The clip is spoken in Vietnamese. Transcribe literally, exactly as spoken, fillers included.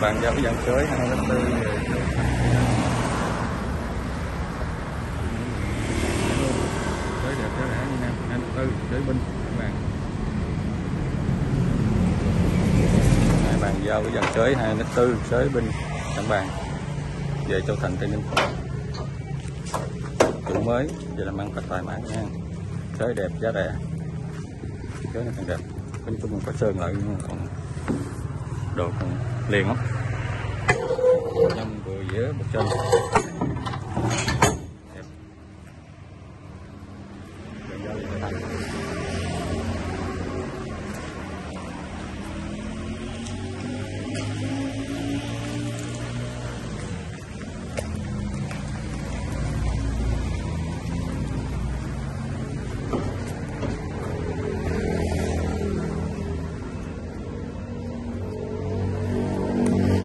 bàn giao cái dàn sới hai mét tư sới đẹp sới rẻ như nam hai mét tư sới binh các bạn. Này, bàn giao cái dàn sới hai mét tư sới binh các bạn về Châu Thành Tây Ninh. Chủ mới về làm ăn phát tài mã nha, sới đẹp giá rẻ, sới này càng đẹp, nói chung mình có sơn lại còn đồ còn liền lắm, năm vừa dĩa một chân.